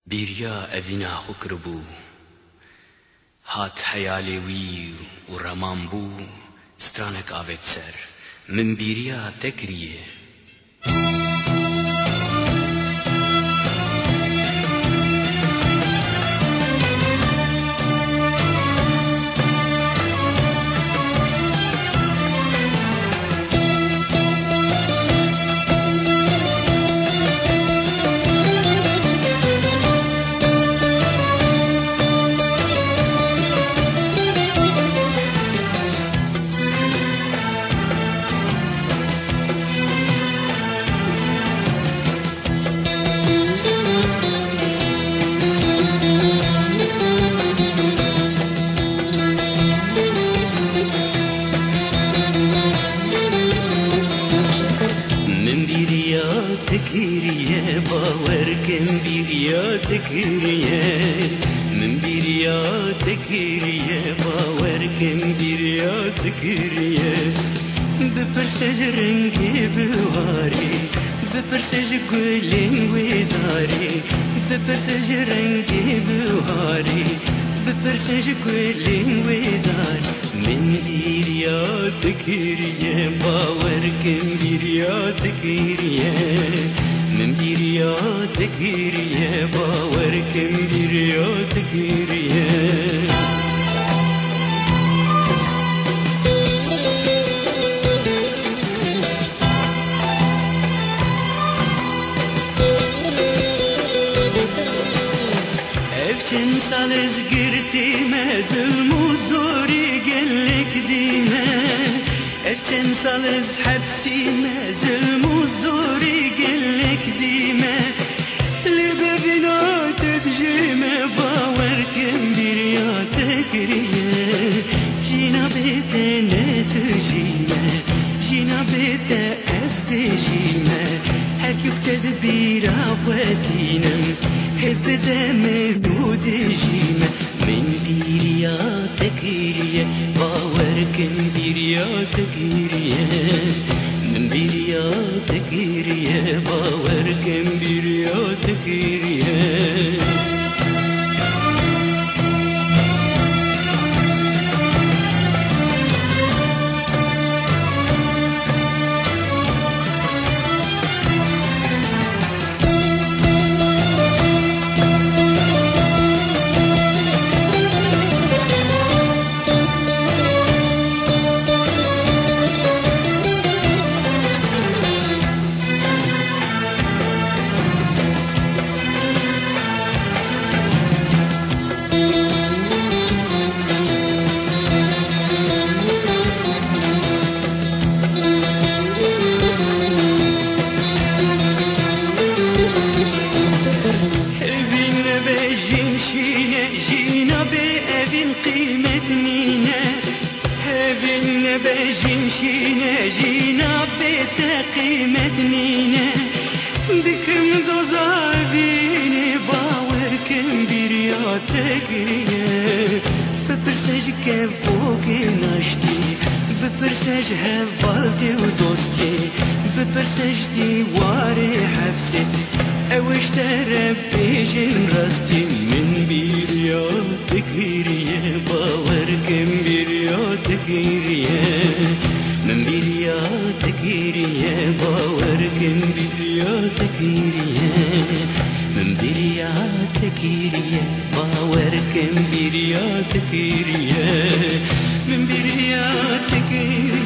بيريا أفينا خكربو هات حيالي وي ورمان بو سترانك آفت سر من بيريا تكريه تكيريه باوركم بيريا تكيريه من بيريا تكيريه باوركم بيريا تكيريه ببرسج رنگي بواري ببرسج گلين وداري ببرسج رنگي بواري ببرسج گلين وداري من بيريا تكيريه باوركم بيريا تكيريه من بيريا تكيريه باوركم بيريا تكيريه Evçen salez girtime zulmü zori gellik dime Evçen salez hapsime zulmü zori gellik dime Libebina tedjime bawerkem birya tekriye Jinabete ne tejime Jinabete estejime Her yukted bir afetinem Hezd deme dudejime من بيريا تكيريه باوركم بيريا تكيريه من بيريا تكيريه باوركم بيريا تكيريه جينا بأبن قيمة نينا هبن بجين شينا جينا بتقيمة نينا دكم دوزابيني باوركم بريا تكريه ببرسج كفوق ناشتي ببرسج هفالتي ودوستي ببرسج ديواري حفسي اوش تربي جن رستي من بيريا تكيريه باوركم بيريا تكيريه من بيريا تكيريه باوركم بيريا تكيريه من بيريا تكيريه باوركم بيريا تكيريه من بيريا تكيريه